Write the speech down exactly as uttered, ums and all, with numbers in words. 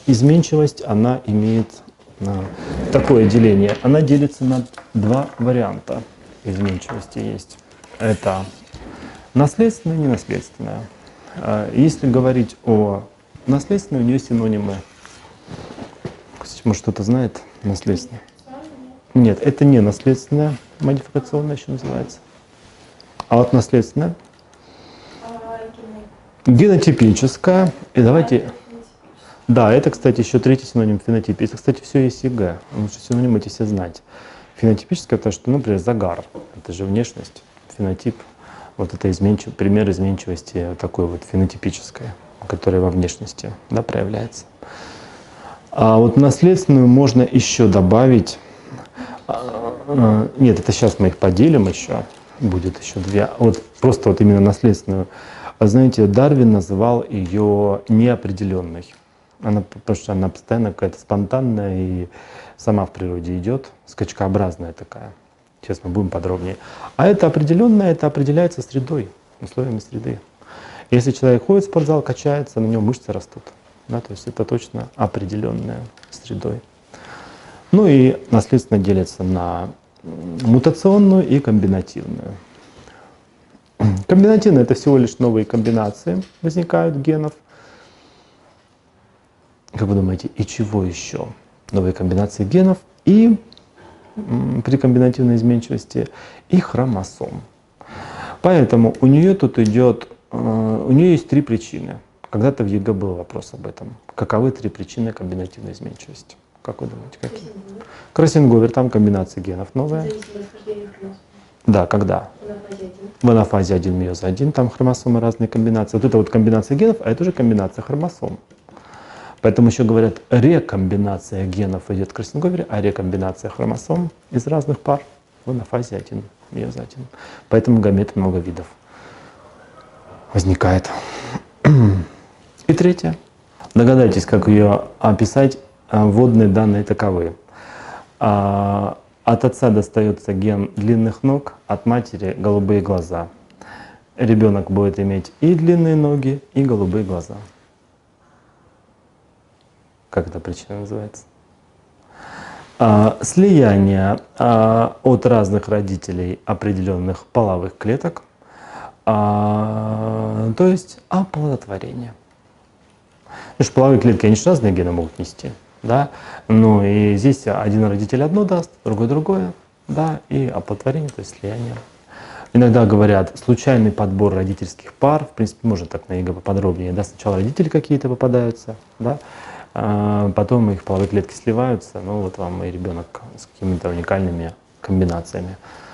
изменчивость, она имеет такое деление. Она делится на два варианта изменчивости есть. Это наследственная и ненаследственная. Если говорить о наследственной, у нее синонимы. Может, кто-то знает наследственное? Нет, это не наследственная, модификационная еще называется. А вот наследственная? Генотипическая. И давайте... Да, это, кстати, еще третий синоним фенотипа. Это, кстати, все есть ЕГЭ. Лучше синонимы эти все знать. Фенотипическая, потому что, ну, например, загар. Это же внешность. Фенотип. Вот это изменчив... пример изменчивости такой вот фенотипической, которая во внешности, да, проявляется. А вот наследственную можно еще добавить. Нет, это сейчас мы их поделим еще. Будет еще две. Вот просто вот именно наследственную. Знаете, Дарвин называл ее неопределенной. Она, потому что она постоянно какая-то спонтанная и сама в природе идет, скачкообразная такая. Сейчас мы будем подробнее. А это определенное, это определяется средой, условиями среды. Если человек ходит в спортзал, качается, на нем мышцы растут. Да, то есть это точно определенная средой. Ну и наследственно делится на мутационную и комбинативную. Комбинативная — это всего лишь новые комбинации возникают генов. Как вы думаете, и чего еще? Новые комбинации генов и при комбинативной изменчивости и хромосом. Поэтому у нее тут идет, у нее есть три причины. Когда-то в ЕГЭ был вопрос об этом. Каковы три причины комбинативной изменчивости? Как вы думаете, какие? Кроссинговер, там комбинация генов новая. Да, когда? В анафазе один, миоз один, там хромосомы разные комбинации. Вот это вот комбинация генов, а это уже комбинация хромосом. Поэтому еще говорят, рекомбинация генов идет в кроссинговере, а рекомбинация хромосом из разных пар в анафазе один, миоз один. Поэтому гамет много видов возникает. И третье. Догадайтесь, как ее описать. Вводные данные таковы. От отца достается ген длинных ног, от матери голубые глаза. Ребенок будет иметь и длинные ноги, и голубые глаза. Как эта причина называется? Слияние от разных родителей определенных половых клеток, то есть оплодотворение. Потому что половые клетки, они же разные гены могут нести. Да? Ну и здесь один родитель одно даст, другой другое, да, и оплодотворение, то есть слияние. Иногда говорят, случайный подбор родительских пар, в принципе, можно так на ЕГЭ поподробнее, да, сначала родители какие-то попадаются, да, а потом их половые клетки сливаются, ну вот вам и ребенок с какими-то уникальными комбинациями.